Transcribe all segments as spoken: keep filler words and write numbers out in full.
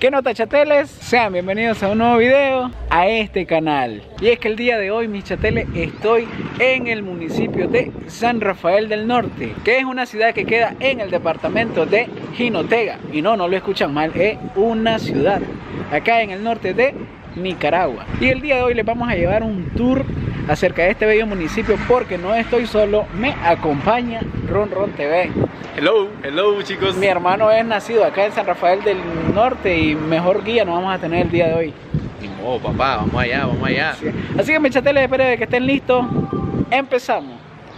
¿Qué nota, chateles? Sean bienvenidos a un nuevo video a este canal. Y es que el día de hoy, mis chateles, estoy en el municipio de San Rafael del Norte, que es una ciudad que queda en el departamento de Jinotega. Y no, no lo escuchan mal, es una ciudad acá en el norte de Nicaragua. Y el día de hoy les vamos a llevar un tour acerca de este bello municipio, porque no estoy solo, me acompaña Ron Ron T V. Hello, hello chicos. Mi hermano es nacido acá en San Rafael del Norte y mejor guía nos vamos a tener el día de hoy. Oh, papá, vamos allá, vamos allá. Sí. Así que mis chateles, espero que estén listos. Empezamos.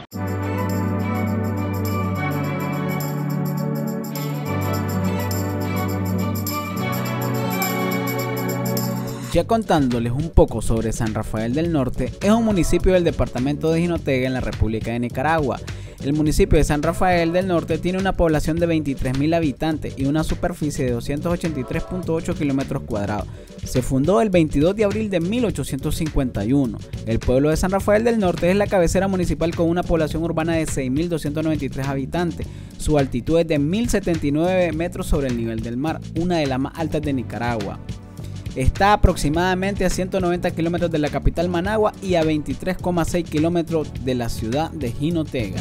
Ya contándoles un poco sobre San Rafael del Norte, es un municipio del departamento de Jinotega en la República de Nicaragua. El municipio de San Rafael del Norte tiene una población de veintitrés mil habitantes y una superficie de doscientos ochenta y tres punto ocho kilómetros cuadrados. Se fundó el veintidós de abril de mil ochocientos cincuenta y uno. El pueblo de San Rafael del Norte es la cabecera municipal con una población urbana de seis mil doscientos noventa y tres habitantes. Su altitud es de mil setenta y nueve metros sobre el nivel del mar, una de las más altas de Nicaragua. Está aproximadamente a ciento noventa kilómetros de la capital Managua y a veintitrés coma seis kilómetros de la ciudad de Jinotega.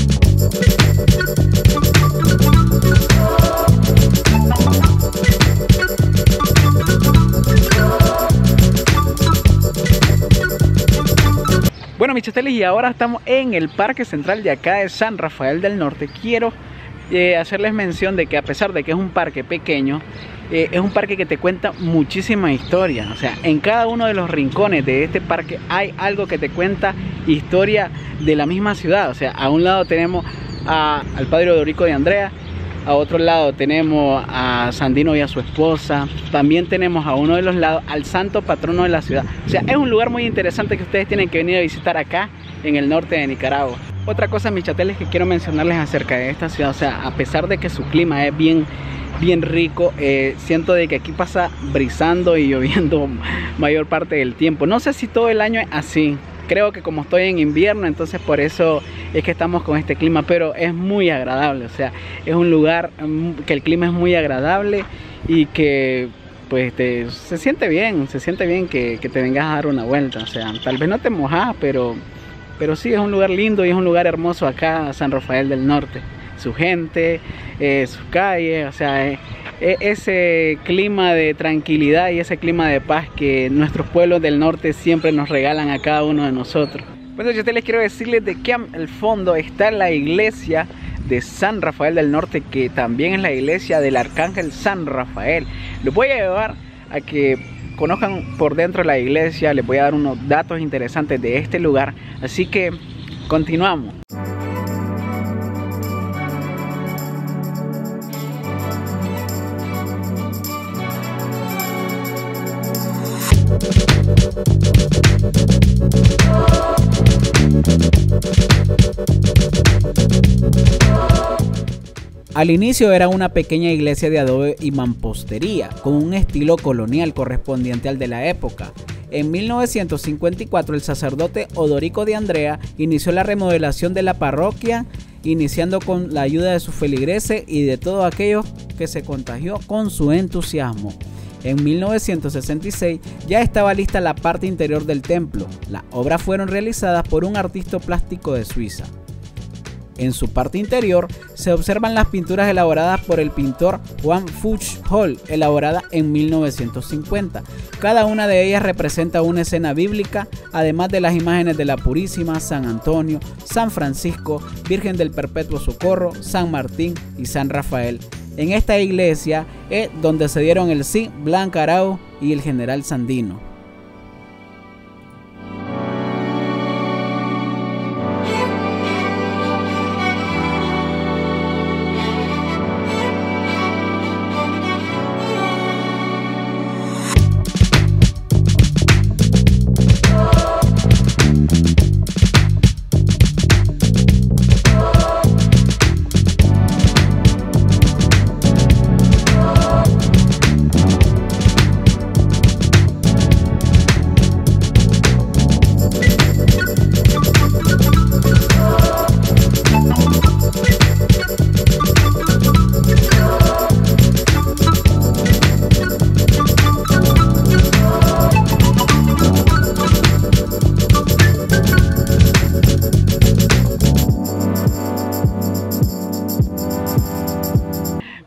Bueno, mis chateles, y ahora estamos en el Parque Central de acá de San Rafael del Norte. Quiero eh, hacerles mención de que, a pesar de que es un parque pequeño, Eh, es un parque que te cuenta muchísima historia. O sea, en cada uno de los rincones de este parque hay algo que te cuenta historia de la misma ciudad. O sea, a un lado tenemos a, al padre Odorico de Andrea, a otro lado tenemos a Sandino y a su esposa, también tenemos a uno de los lados al santo patrono de la ciudad. O sea, es un lugar muy interesante que ustedes tienen que venir a visitar acá en el norte de Nicaragua. Otra cosa, mis chateles, que quiero mencionarles acerca de esta ciudad, o sea, a pesar de que su clima es bien bien rico, eh, siento de que aquí pasa brisando y lloviendo mayor parte del tiempo. No sé si todo el año es así, creo que como estoy en invierno, entonces por eso es que estamos con este clima, pero es muy agradable. O sea, es un lugar que el clima es muy agradable y que pues te, se siente bien, se siente bien que, que te vengas a dar una vuelta. O sea, tal vez no te mojas, pero, pero sí es un lugar lindo y es un lugar hermoso acá, San Rafael del Norte. Su gente, eh, sus calles, o sea, eh, eh, ese clima de tranquilidad y ese clima de paz que nuestros pueblos del norte siempre nos regalan a cada uno de nosotros. Bueno, yo te les quiero decirles de que al fondo está la iglesia de San Rafael del Norte, que también es la iglesia del Arcángel San Rafael. Les voy a llevar a que conozcan por dentro de la iglesia, les voy a dar unos datos interesantes de este lugar, así que continuamos. Al inicio era una pequeña iglesia de adobe y mampostería, con un estilo colonial correspondiente al de la época. En mil novecientos cincuenta y cuatro el sacerdote Odorico de Andrea inició la remodelación de la parroquia, iniciando con la ayuda de sus feligreses y de todos aquellos que se contagió con su entusiasmo. En mil novecientos sesenta y seis ya estaba lista la parte interior del templo. Las obras fueron realizadas por un artista plástico de Suiza. En su parte interior se observan las pinturas elaboradas por el pintor Juan Fuchs Hall, elaboradas en mil novecientos cincuenta. Cada una de ellas representa una escena bíblica, además de las imágenes de la Purísima, San Antonio, San Francisco, Virgen del Perpetuo Socorro, San Martín y San Rafael. En esta iglesia es donde se dieron el sí Blanca Arau y el general Sandino.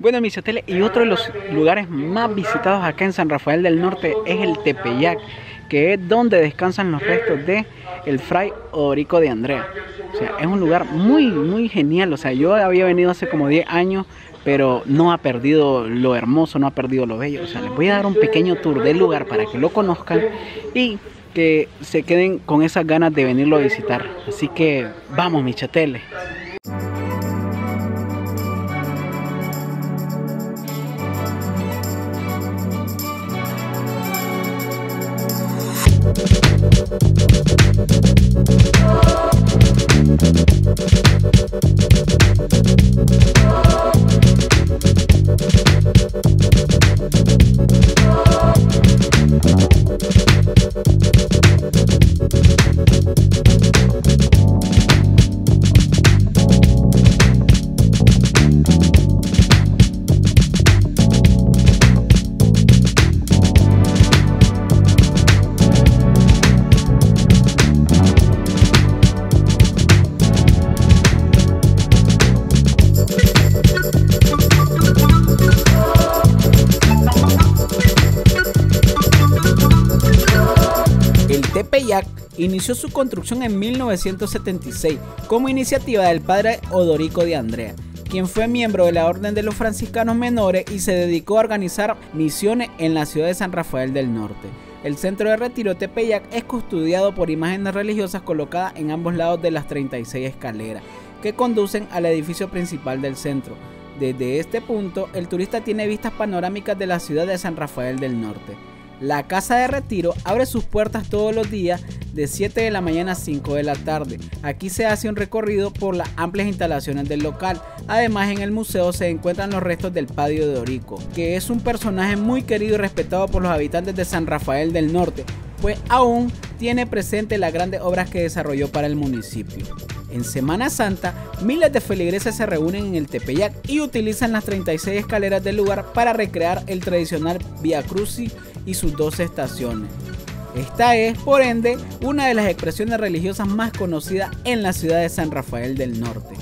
Bueno, mis chateles, y otro de los lugares más visitados acá en San Rafael del Norte es el Tepeyac, que es donde descansan los restos de el fray Odorico de Andrea. O sea, es un lugar muy, muy genial. O sea, yo había venido hace como diez años, pero no ha perdido lo hermoso, no ha perdido lo bello. O sea, les voy a dar un pequeño tour del lugar para que lo conozcan y que se queden con esas ganas de venirlo a visitar. Así que vamos, mis chateles. Tepeyac inició su construcción en mil novecientos setenta y seis como iniciativa del padre Odorico de Andrea, quien fue miembro de la Orden de los Franciscanos Menores y se dedicó a organizar misiones en la ciudad de San Rafael del Norte. El centro de retiro Tepeyac es custodiado por imágenes religiosas colocadas en ambos lados de las treinta y seis escaleras que conducen al edificio principal del centro. Desde este punto, el turista tiene vistas panorámicas de la ciudad de San Rafael del Norte. La casa de retiro abre sus puertas todos los días de siete de la mañana a cinco de la tarde. Aquí se hace un recorrido por las amplias instalaciones del local. Además, en el museo se encuentran los restos del padre Odorico, que es un personaje muy querido y respetado por los habitantes de San Rafael del Norte, pues aún tiene presente las grandes obras que desarrolló para el municipio. En Semana Santa, miles de feligreses se reúnen en el Tepeyac y utilizan las treinta y seis escaleras del lugar para recrear el tradicional Vía Crucis y sus doce estaciones. Esta es, por ende, una de las expresiones religiosas más conocidas en la ciudad de San Rafael del Norte.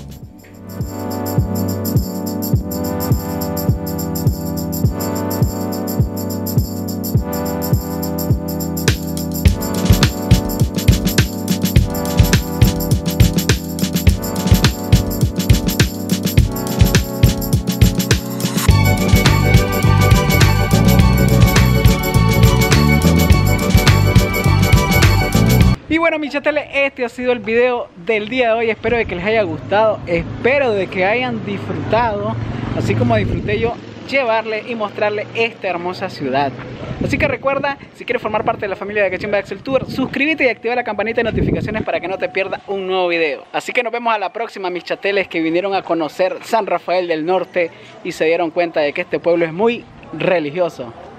Y bueno, mis chateles, este ha sido el video del día de hoy. Espero de que les haya gustado, espero de que hayan disfrutado, así como disfruté yo, llevarle y mostrarle esta hermosa ciudad. Así que recuerda, si quieres formar parte de la familia de Cachimba Axel Tour, suscríbete y activa la campanita de notificaciones para que no te pierdas un nuevo video. Así que nos vemos a la próxima, mis chateles que vinieron a conocer San Rafael del Norte y se dieron cuenta de que este pueblo es muy religioso.